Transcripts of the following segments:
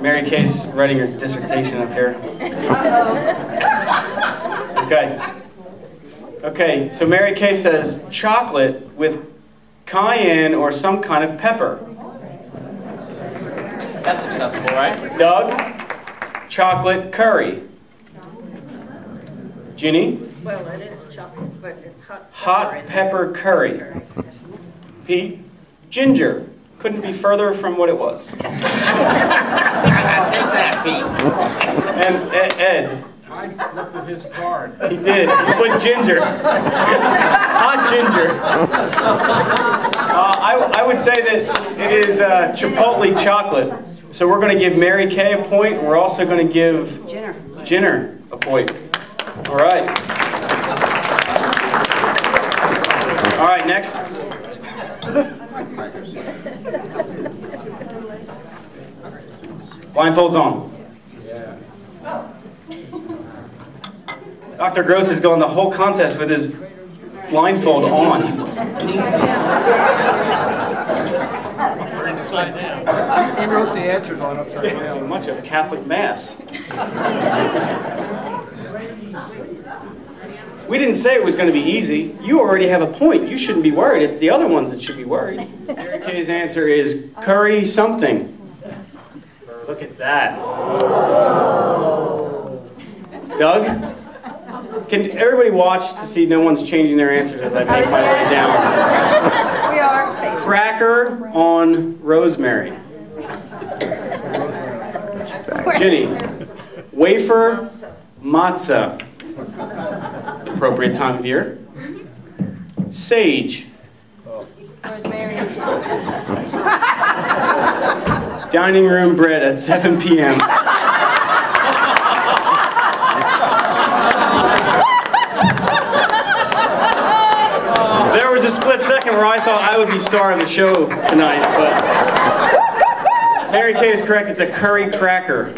Mary Kay's writing her dissertation up here. Okay. Okay, so Mary Kay says chocolate with cayenne or some kind of pepper. That's acceptable, right? Doug, chocolate curry. Ginny? Well, it is chocolate, but it's Hot pepper curry. Pete? Ginger. Couldn't be further from what it was. Take that, Pete. And Ed? I looked at his card. He did. He put ginger. Hot ginger. I would say that it is Chipotle chocolate. So we're going to give Mary Kay a point. We're also going to give Jenner a point. All right. All right, next. Blindfolds on. Dr. Gross is going the whole contest with his blindfold on. He wrote the answers on upside down. Much of Catholic Mass. We didn't say it was going to be easy. You already have a point. You shouldn't be worried. It's the other ones that should be worried. Mary Kay's answer is curry something. Look at that. Doug? Can everybody watch to see no one's changing their answers as I make my way down? We are. Cracker on rosemary. Ginny. Wafer matzah. Appropriate time of year. Sage. Rosemary. Dining room bread at 7 p.m. There was a split second where I thought I would be star of the show tonight, but Mary Kay is correct. It's a curry cracker.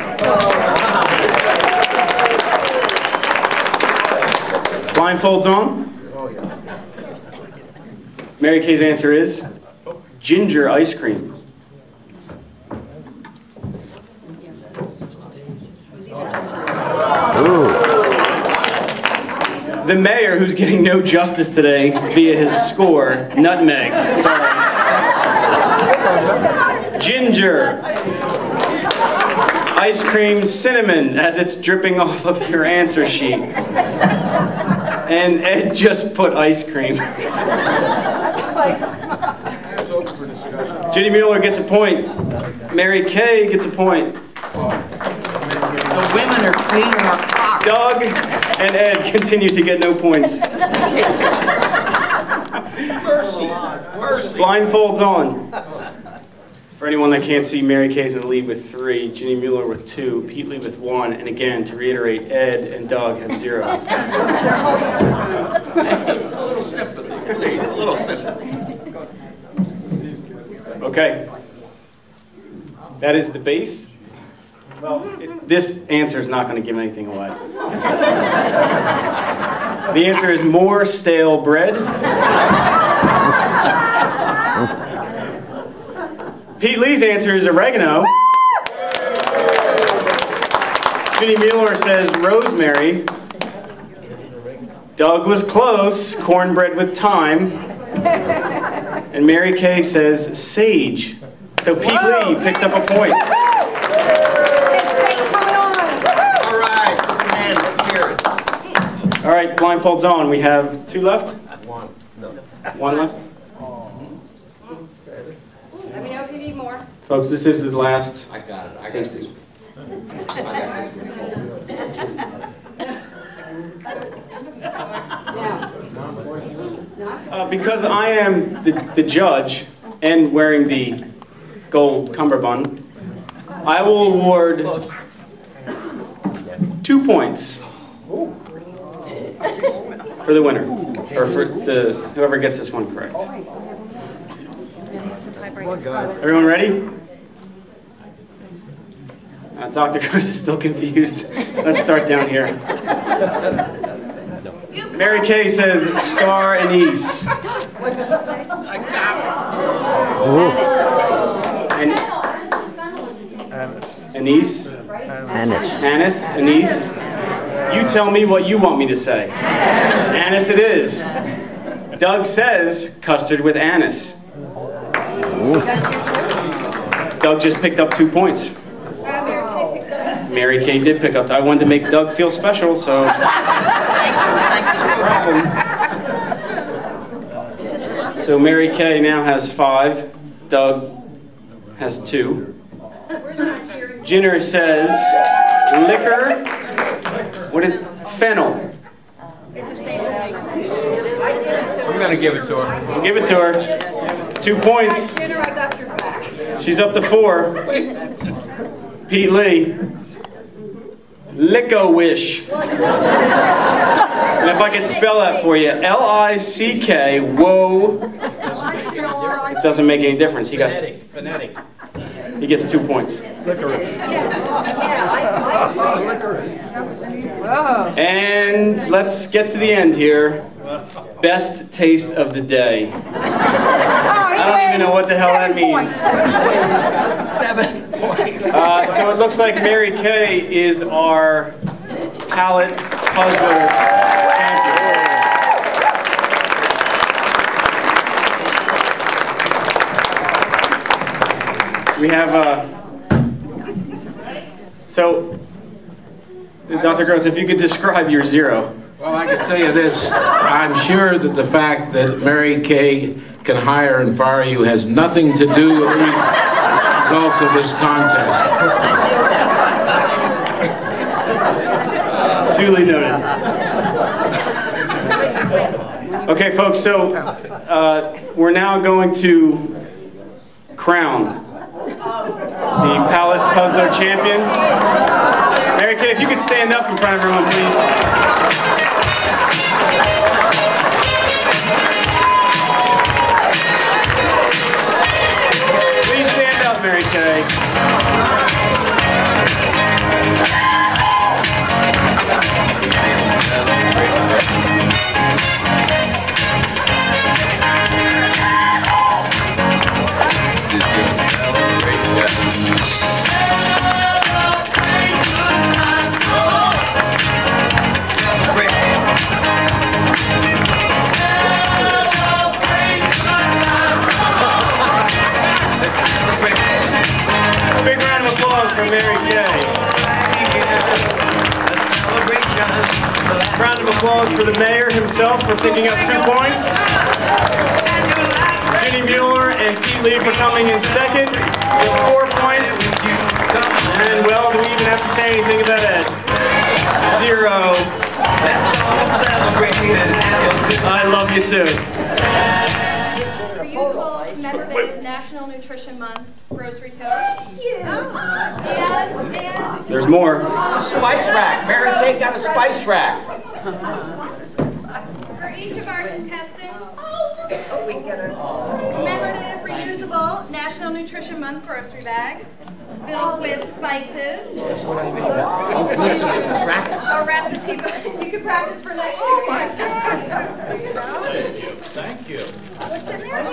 Blindfolds on. Mary Kay's answer is ginger ice cream. The mayor, who's getting no justice today via his score, nutmeg. Sorry. Ginger. Ice cream cinnamon, as it's dripping off of your answer sheet. And Ed just put ice cream. Ginny Mueller gets a point. Mary Kay gets a point. The women are cleaning our clock. Doug and Ed continue to get no points. Mercy. Mercy. Blindfolds on. For anyone that can't see, Mary Kay's in the lead with 3, Ginny Mueller with 2, Pete Lee with 1, and again, to reiterate, Ed and Doug have 0. A little sympathy, please. A little sympathy. Okay. That is the base. Well, this answer is not going to give anything away. The answer is more stale bread. Pete Lee's answer is oregano. Ginny Mueller says rosemary. Doug was close, cornbread with thyme. And Mary Kay says sage. So Pete Lee picks up a point. All right. Man, hear it. All right, blindfolds on. We have 2 left? 1. No. 1 left? Let me know if you need more. Folks, this is the last I got it. I got tasting. it. I got it. Because I am the judge and wearing the gold cummerbund, I will award 2 points for the winner, or for whoever gets this one correct. Everyone ready? Dr. Gross is still confused. Let's start down here. Mary Kay says star anise. And Anise? Anise? Anise? You tell me what you want me to say. Anise it is. Doug says custard with anise. Doug just picked up 2 points. Mary Kay did pick up. I wanted to make Doug feel special, so. So Mary Kay now has 5. Doug has 2. Jenner says liquor. What is fennel? It's the same thing. I'm gonna give it to her. We'll give it to her. 2 points. Jenner, I got your back. She's up to 4. Pete Lee. Lick-o-wish. And if I could spell that for you, L-I-C-K, whoa. It doesn't make any difference. He Phonetic. gets 2 points. And let's get to the end here. Best taste of the day. I don't even know what the hell that means. 7 points. So it looks like Mary Kay is our palate puzzler champion. We have, so, Dr. Gross, if you could describe your 0. Well, I can tell you this. I'm sure that the fact that Mary Kay can hire and fire you has nothing to do with the results of this contest. Duly noted. Okay, folks, so we're now going to crown the palate puzzler champion. Mary Kay, if you could stand up in front of everyone, please. Please stand up, Mary Kay. Big round of applause for Mary Kay. Round of applause for the mayor himself for picking up 2 points. Ginny Mueller and Pete Lee for coming in second with 4 points. And well, do we even have to say anything about Ed? 0. I love you too. Reusable commemorative National Nutrition Month grocery tote. And There's more. Spice rack. Mary Kay got a spice rack. for each of our contestants, commemorative reusable National Nutrition Month grocery bag filled with spices. A recipe. You can practice for next year. Thank you. What's in there?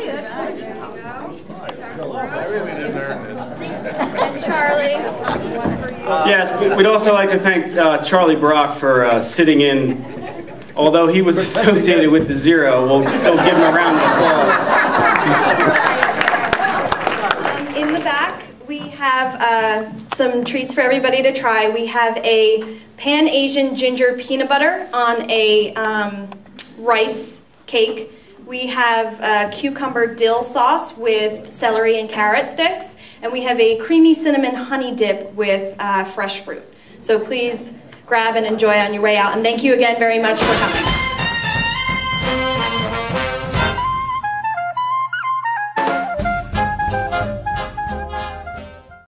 I really didn't earn this. And Charlie, one for you. Yes, we'd also like to thank Charlie Brock for sitting in. Although he was associated with the 0, we'll still give him a round of applause. In the back, we have some treats for everybody to try. We have a Pan-Asian ginger peanut butter on a rice cake. We have cucumber dill sauce with celery and carrot sticks. And we have a creamy cinnamon honey dip with fresh fruit. So please grab and enjoy on your way out. And thank you again very much for coming.